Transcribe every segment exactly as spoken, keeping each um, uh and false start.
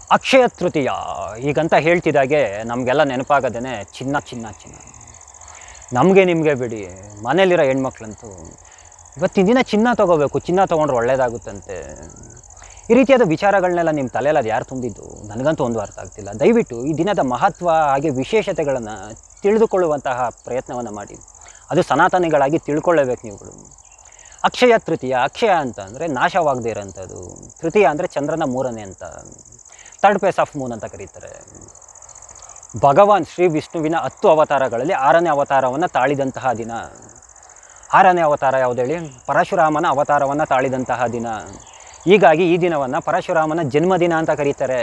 ಅಕ್ಷಯ ತೃತೀಯ ಈಗಂತ ಹೇಳ್ತಿದ್ದಾಗೆ ನಮಗೆಲ್ಲ ನೆನಪಾಗದೇ ಚಿನ್ನ ಚಿನ್ನ ಚಿನ್ನ. ನಮಗೆ ನಿಮಗೆ ಬಿಡಿ, ಮನೇಲಿರೋ ಹೆಣ್ಮಕ್ಳಂತೂ ಇವತ್ತಿನ ದಿನ ಚಿನ್ನ ತೊಗೋಬೇಕು, ಚಿನ್ನ ತೊಗೊಂಡ್ರೆ ಒಳ್ಳೆಯದಾಗುತ್ತಂತೆ. ಈ ರೀತಿಯಾದ ವಿಚಾರಗಳನ್ನೆಲ್ಲ ನಿಮ್ಮ ತಲೆಯಲ್ಲಿ ಅದು ಯಾರು ತುಂಬಿದ್ದು ನನಗಂತೂ ಒಂದು ಅರ್ಥ ಆಗ್ತಿಲ್ಲ. ದಯವಿಟ್ಟು ಈ ದಿನದ ಮಹತ್ವ ಹಾಗೆ ವಿಶೇಷತೆಗಳನ್ನು ತಿಳಿದುಕೊಳ್ಳುವಂತಹ ಪ್ರಯತ್ನವನ್ನು ಮಾಡಿ. ಅದು ಸನಾತನಿಗಳಾಗಿ ತಿಳ್ಕೊಳ್ಳೇಬೇಕು ನೀವುಗಳು. ಅಕ್ಷಯ ತೃತೀಯ, ಅಕ್ಷಯ ಅಂತ ಅಂದರೆ ನಾಶವಾಗದೇ ಇರೋಂಥದ್ದು. ತೃತೀಯ ಅಂದರೆ ಚಂದ್ರನ ಮೂರನೇ ಅಂತ, ಥರ್ಡ್ ಫೇಸ್ ಆಫ್ ಮೂನ್ ಅಂತ ಕರೀತಾರೆ. ಭಗವಾನ್ ಶ್ರೀ ವಿಷ್ಣುವಿನ ಹತ್ತು ಅವತಾರಗಳಲ್ಲಿ ಆರನೇ ಅವತಾರವನ್ನು ತಾಳಿದಂತಹ ದಿನ. ಆರನೇ ಅವತಾರ ಯಾವುದು ಹೇಳಿ? ಪರಶುರಾಮನ ಅವತಾರವನ್ನು ತಾಳಿದಂತಹ ದಿನ. ಹೀಗಾಗಿ ಈ ದಿನವನ್ನು ಪರಶುರಾಮನ ಜನ್ಮದಿನ ಅಂತ ಕರೀತಾರೆ.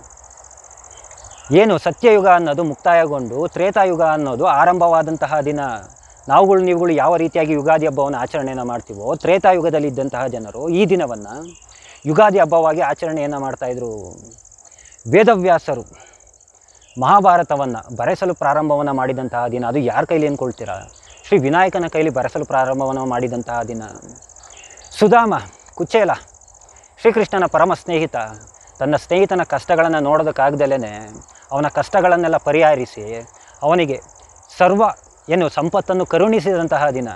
ಏನು ಸತ್ಯಯುಗ ಅನ್ನೋದು ಮುಕ್ತಾಯಗೊಂಡು ತ್ರೇತಾಯುಗ ಅನ್ನೋದು ಆರಂಭವಾದಂತಹ ದಿನ. ನಾವುಗಳು ನೀವುಗಳು ಯಾವ ರೀತಿಯಾಗಿ ಯುಗಾದಿ ಹಬ್ಬವನ್ನು ಆಚರಣೆಯನ್ನು ಮಾಡ್ತೀವೋ, ತ್ರೇತಾಯುಗದಲ್ಲಿದ್ದಂತಹ ಜನರು ಈ ದಿನವನ್ನು ಯುಗಾದಿ ಹಬ್ಬವಾಗಿ ಆಚರಣೆಯನ್ನು ಮಾಡ್ತಾಯಿದ್ರು. ವೇದವ್ಯಾಸರು ಮಹಾಭಾರತವನ್ನು ಬರೆಸಲು ಪ್ರಾರಂಭವನ್ನು ಮಾಡಿದಂತಹ ದಿನ. ಅದು ಯಾರ ಕೈಲಿ ಅಂದ್ಕೊಳ್ತೀರಾ? ಶ್ರೀ ವಿನಾಯಕನ ಕೈಲಿ ಬರೆಸಲು ಪ್ರಾರಂಭವನ್ನು ಮಾಡಿದಂತಹ ದಿನ. ಸುಧಾಮ ಕುಚೇಲ ಶ್ರೀಕೃಷ್ಣನ ಪರಮ ಸ್ನೇಹಿತ, ತನ್ನ ಸ್ನೇಹಿತನ ಕಷ್ಟಗಳನ್ನು ನೋಡೋದಕ್ಕಾಗ್ದಲೇ ಅವನ ಕಷ್ಟಗಳನ್ನೆಲ್ಲ ಪರಿಹರಿಸಿ ಅವನಿಗೆ ಸರ್ವ ಏನು ಸಂಪತ್ತನ್ನು ಕರುಣಿಸಿದಂತಹ ದಿನ.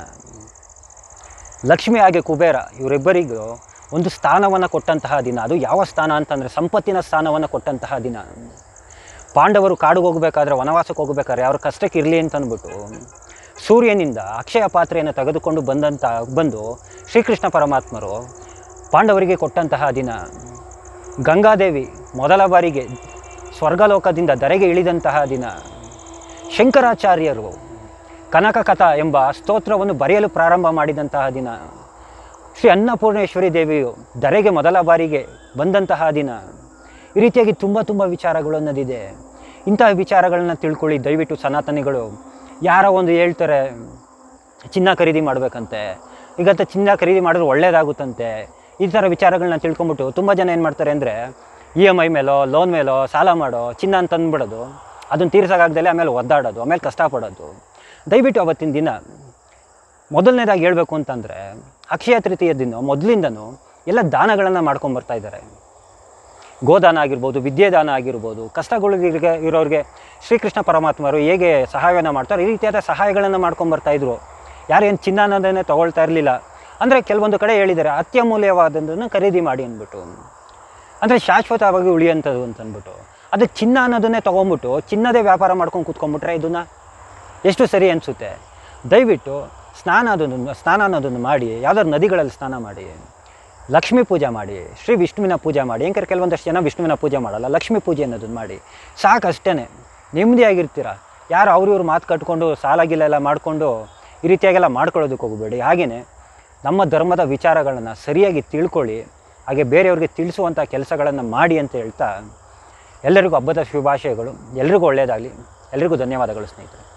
ಲಕ್ಷ್ಮಿ ಹಾಗೆ ಕುಬೇರ ಇವರಿಬ್ಬರಿಗೂ ಒಂದು ಸ್ಥಾನವನ್ನು ಕೊಟ್ಟಂತಹ ದಿನ. ಅದು ಯಾವ ಸ್ಥಾನ ಅಂತಂದರೆ ಸಂಪತ್ತಿನ ಸ್ಥಾನವನ್ನು ಕೊಟ್ಟಂತಹ ದಿನ. ಪಾಂಡವರು ಕಾಡಿಗೆ ಹೋಗಬೇಕಾದ್ರೆ, ವನವಾಸಕ್ಕೆ ಹೋಗಬೇಕಾದ್ರೆ ಅವ್ರ ಕಷ್ಟಕ್ಕೆ ಇರಲಿ ಅಂತಂದ್ಬಿಟ್ಟು ಸೂರ್ಯನಿಂದ ಅಕ್ಷಯ ಪಾತ್ರೆಯನ್ನು ತೆಗೆದುಕೊಂಡು ಬಂದಂಥ ಬಂದು ಶ್ರೀಕೃಷ್ಣ ಪರಮಾತ್ಮರು ಪಾಂಡವರಿಗೆ ಕೊಟ್ಟಂತಹ ದಿನ. ಗಂಗಾದೇವಿ ಮೊದಲ ಬಾರಿಗೆ ಸ್ವರ್ಗಲೋಕದಿಂದ ಧರೆಗೆ ಇಳಿದಂತಹ ದಿನ. ಶಂಕರಾಚಾರ್ಯರು ಕನಕ ಕಥಾ ಎಂಬ ಸ್ತೋತ್ರವನ್ನು ಬರೆಯಲು ಪ್ರಾರಂಭ ಮಾಡಿದಂತಹ ದಿನ. ಶ್ರೀ ಅನ್ನಪೂರ್ಣೇಶ್ವರಿ ದೇವಿಯು ಧರೆಗೆ ಮೊದಲ ಬಾರಿಗೆ ಬಂದಂತಹ ದಿನ. ಈ ರೀತಿಯಾಗಿ ತುಂಬ ತುಂಬ ವಿಚಾರಗಳು ಅನ್ನೋದಿದೆ. ಇಂತಹ ವಿಚಾರಗಳನ್ನ ತಿಳ್ಕೊಳ್ಳಿ ದಯವಿಟ್ಟು ಸನಾತನಿಗಳು. ಯಾರೋ ಒಂದು ಹೇಳ್ತಾರೆ ಚಿನ್ನ ಖರೀದಿ ಮಾಡಬೇಕಂತೆ, ಈಗಂತ ಚಿನ್ನ ಖರೀದಿ ಮಾಡಿದ್ರೆ ಒಳ್ಳೆಯದಾಗುತ್ತಂತೆ. ಈ ಥರ ವಿಚಾರಗಳನ್ನ ತಿಳ್ಕೊಂಬಿಟ್ಟು ತುಂಬ ಜನ ಏನು ಮಾಡ್ತಾರೆ ಅಂದರೆ ಇ ಎಮ್ ಐ ಮೇಲೋ ಲೋನ್ ಮೇಲೋ ಸಾಲ ಮಾಡೋ ಚಿನ್ನ ಅಂತ ಅಂದ್ಬಿಡೋದು, ಅದನ್ನು ತೀರ್ಸೋಕ್ಕಾಗ್ದಲೇ ಆಮೇಲೆ ಒದ್ದಾಡೋದು, ಆಮೇಲೆ ಕಷ್ಟಪಡೋದು. ದಯವಿಟ್ಟು ಅವತ್ತಿನ ದಿನ ಮೊದಲನೇದಾಗಿ ಹೇಳಬೇಕು ಅಂತಂದರೆ ಅಕ್ಷಯ ತೃತೀಯ ದಿನ ಮೊದಲಿಂದನೂ ಎಲ್ಲ ದಾನಗಳನ್ನು ಮಾಡ್ಕೊಂಬರ್ತಾ ಇದ್ದಾರೆ. ಗೋದಾನ ಆಗಿರ್ಬೋದು, ವಿದ್ಯೆದಾನ ಆಗಿರ್ಬೋದು, ಕಷ್ಟಗಳಿಗೆ ಇರೋರಿಗೆ ಶ್ರೀಕೃಷ್ಣ ಪರಮಾತ್ಮರು ಹೇಗೆ ಸಹಾಯವನ್ನು ಮಾಡ್ತಾರೆ ಈ ರೀತಿಯಾದ ಸಹಾಯಗಳನ್ನು ಮಾಡ್ಕೊಂಬರ್ತಾಯಿದ್ರು. ಯಾರೇನು ಚಿನ್ನ ಅನ್ನೋದನ್ನೇ ತೊಗೊಳ್ತಾ ಇರಲಿಲ್ಲ. ಅಂದರೆ ಕೆಲವೊಂದು ಕಡೆ ಹೇಳಿದ್ದಾರೆ ಅತ್ಯಮೂಲ್ಯವಾದದ್ದನ್ನು ಖರೀದಿ ಮಾಡಿ ಅಂದ್ಬಿಟ್ಟು, ಅಂದರೆ ಶಾಶ್ವತವಾಗಿ ಉಳಿಯುವಂಥದ್ದು ಅಂತಂದ್ಬಿಟ್ಟು. ಅದು ಚಿನ್ನ ಅನ್ನೋದನ್ನೇ ತೊಗೊಂಬಿಟ್ಟು ಚಿನ್ನದೇ ವ್ಯಾಪಾರ ಮಾಡ್ಕೊಂಡು ಕೂತ್ಕೊಂಡ್ಬಿಟ್ರೆ ಇದನ್ನು ಎಷ್ಟು ಸರಿ ಅನಿಸುತ್ತೆ? ದಯವಿಟ್ಟು ಸ್ನಾನ ಅದನ್ನು ಸ್ನಾನ ಅನ್ನೋದನ್ನು ಮಾಡಿ, ಯಾವುದಾದ್ರು ನದಿಗಳಲ್ಲಿ ಸ್ನಾನ ಮಾಡಿ, ಲಕ್ಷ್ಮೀ ಪೂಜೆ ಮಾಡಿ, ಶ್ರೀ ವಿಷ್ಣುವಿನ ಪೂಜೆ ಮಾಡಿ. ಏಕೆಂದರೆ ಕೆಲವೊಂದಷ್ಟು ಜನ ವಿಷ್ಣುವಿನ ಪೂಜೆ ಮಾಡಲ್ಲ, ಲಕ್ಷ್ಮೀ ಪೂಜೆ ಅನ್ನೋದನ್ನು ಮಾಡಿ. ಸಾಕಷ್ಟೇ ನೆಮ್ಮದಿಯಾಗಿರ್ತೀರ. ಯಾರು ಅವ್ರಿವ್ರು ಮಾತು ಕಟ್ಕೊಂಡು ಸಾಲಾಗಿಲ್ಲ ಮಾಡಿಕೊಂಡು ಈ ರೀತಿಯಾಗೆಲ್ಲ ಮಾಡ್ಕೊಳ್ಳೋದಕ್ಕೆ ಹೋಗಬೇಡಿ. ಹಾಗೆಯೇ ನಮ್ಮ ಧರ್ಮದ ವಿಚಾರಗಳನ್ನು ಸರಿಯಾಗಿ ತಿಳ್ಕೊಳ್ಳಿ, ಹಾಗೆ ಬೇರೆಯವ್ರಿಗೆ ತಿಳಿಸುವಂಥ ಕೆಲಸಗಳನ್ನು ಮಾಡಿ ಅಂತ ಹೇಳ್ತಾ ಎಲ್ಲರಿಗೂ ಹಬ್ಬದ ಶುಭಾಶಯಗಳು. ಎಲ್ರಿಗೂ ಒಳ್ಳೆಯದಾಗಲಿ. ಎಲ್ರಿಗೂ ಧನ್ಯವಾದಗಳು ಸ್ನೇಹಿತರೆ.